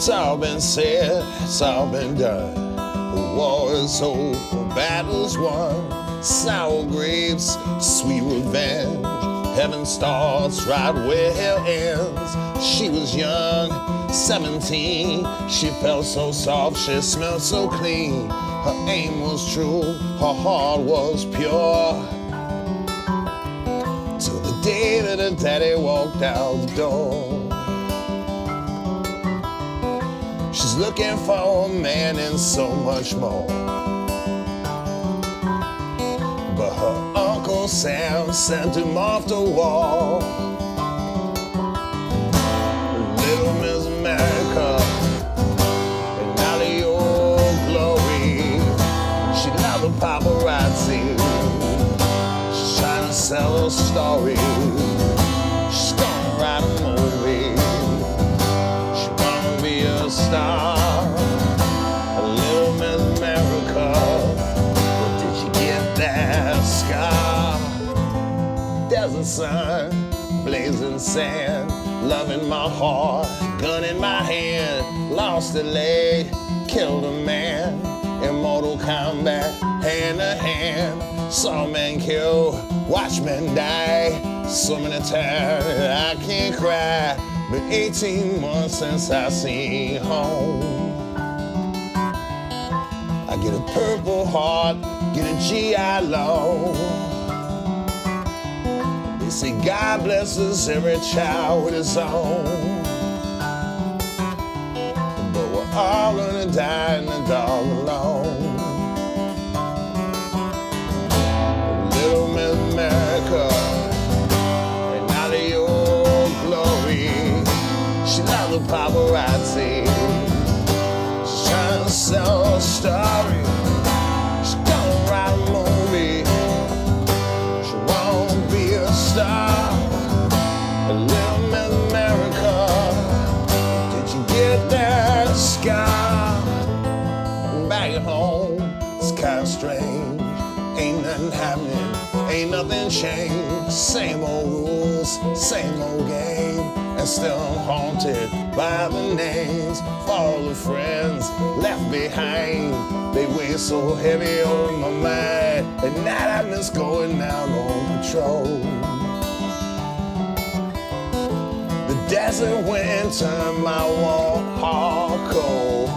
It's all been said, it's all been done. The war is over, battle's won. Sour grapes, sweet revenge. Heaven starts right where hell ends. She was young, 17. She felt so soft, she smelled so clean. Her aim was true, her heart was pure. Till the day that her daddy walked out the door. She's looking for a man and so much more. But her Uncle Sam sent him off to war. Little Miss America, in all of your glory. She loved the paparazzi. She's trying to sell a story. She's gonna write a movie. She wanna be a star. A little Miss America. But did you get that scar? Desert sun, blazing sand, love in my heart, gun in my hand. Lost a leg, killed a man. Immortal combat, hand to hand. Saw men kill, watch men die. So many times I can't cry. Been 18 months since I seen home. I get a Purple Heart, get a GI Law. They say God blesses every child with his own. But we're all gonna die in the dark alone. Little Miss America, and out of your glory. She loved the paparazzi. She's trying to sell a story. She's gonna write a movie. She won't be a star. A little Miss America, did you get that scar? Back at home, it's kinda strange. Ain't nothing happening, ain't nothing changed. Same old rules, same old game. And still I'm haunted by the names of all the friends left behind. They weigh so heavy on my mind. At night I miss going out on patrol. The desert winter, my warm heart cold.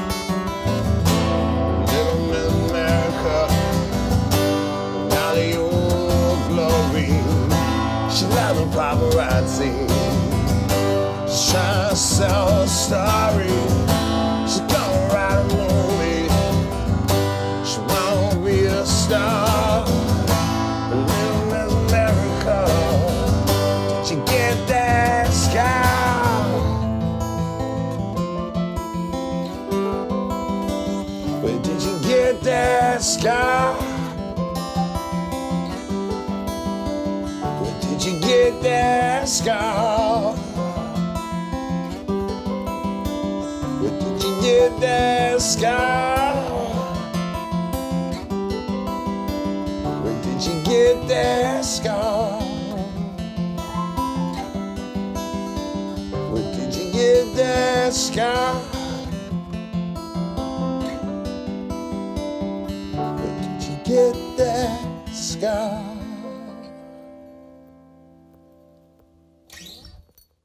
Little Miss America, out of your glory. She loved the paparazzi. She's trying to sell a story. She's gonna write a movie. She won't be a star. Little Miss America, did you get that scar? Where did you get that scar? Where did you get that scar? Get that scar? Where did you get that scar? Where did you get that scar? Where did you get that scar?